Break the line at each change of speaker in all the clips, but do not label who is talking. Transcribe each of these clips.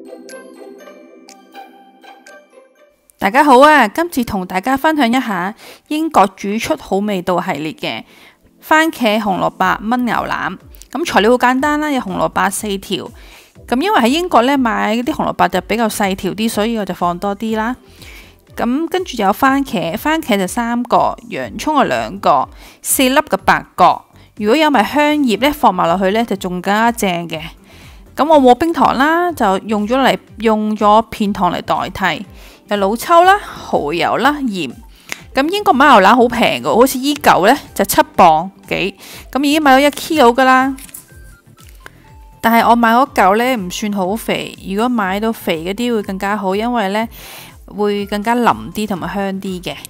大家好啊！今次同大家分享一下英國煮出好味道系列嘅番茄紅蘿蔔炆牛腩。咁材料好簡單啦，有紅蘿蔔4條。咁因為喺英國呢買嗰啲紅蘿蔔就比較細條啲，所以我就放多啲啦。咁跟住有番茄，番茄就3個，洋葱就2個，4粒嘅白角。如果有埋香葉呢，放埋落去呢就仲更加正嘅。咁我冇冰糖啦，就用咗片糖嚟代替。有老抽啦、蠔油啦、鹽。咁英國買牛腩好平㗎，好似依嚿呢就7磅幾，咁已經買咗1 kilo 噶啦。但係我買嗰嚿呢唔算好肥，如果買到肥嗰啲會更加好，因為呢會更加腍啲同埋香啲嘅。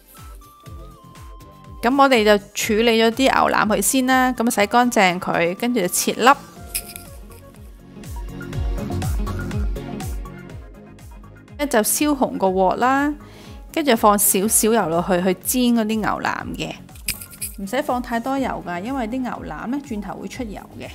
咁我哋就處理咗啲牛腩佢先啦，咁洗乾淨佢，跟住就切粒。就燒紅個鑊啦，跟住放少少油落去煎嗰啲牛腩嘅，唔使放太多油噶，因為啲牛腩呢轉頭會出油嘅。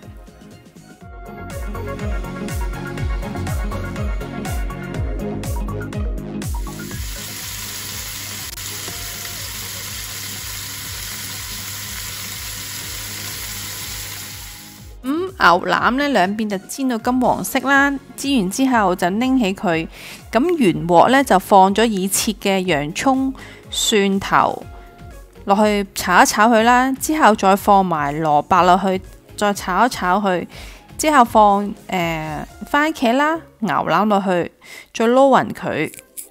牛腩呢兩邊就煎到金黃色啦，煎完之後就拎起佢，咁原鑊呢就放咗已切嘅洋葱、蒜頭落去炒一炒佢啦，之後再放埋蘿蔔落去，再炒一炒佢，之後放番茄啦、牛腩落去，再撈勻佢。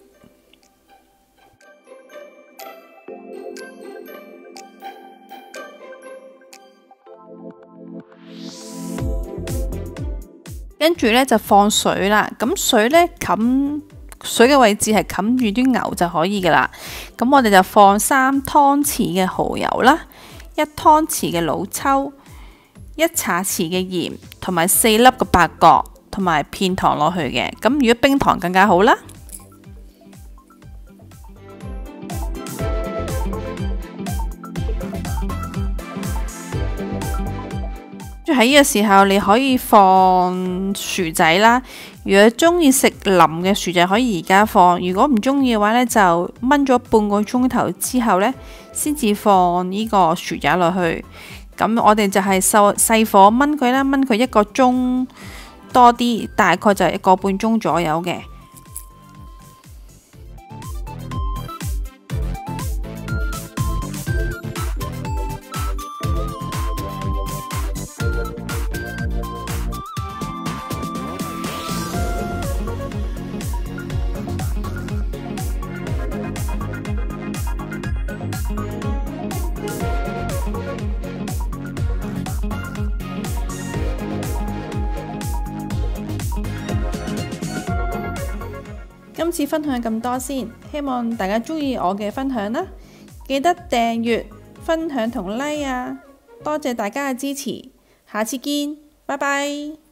跟住呢就放水啦，咁水呢冚水嘅位置係冚住啲牛就可以噶啦。咁我哋就放3湯匙嘅蠔油啦，1湯匙嘅老抽，1茶匙嘅鹽，同埋4粒嘅白角，同埋片糖落去嘅。咁如果冰糖更加好啦。喺呢個時候你可以放薯仔啦，如果中意食腍嘅薯仔可以而家放，如果唔中意嘅話呢，就燜咗半個鐘頭之後呢，先至放呢個薯仔落去。咁我哋就係細火燜佢啦，燜佢1個鐘多啲，大概就1個半鐘左右嘅。今次分享咁多先，希望大家中意我嘅分享啦，記得訂閱、分享同 like 啊！多謝大家嘅支持，下次見，拜拜。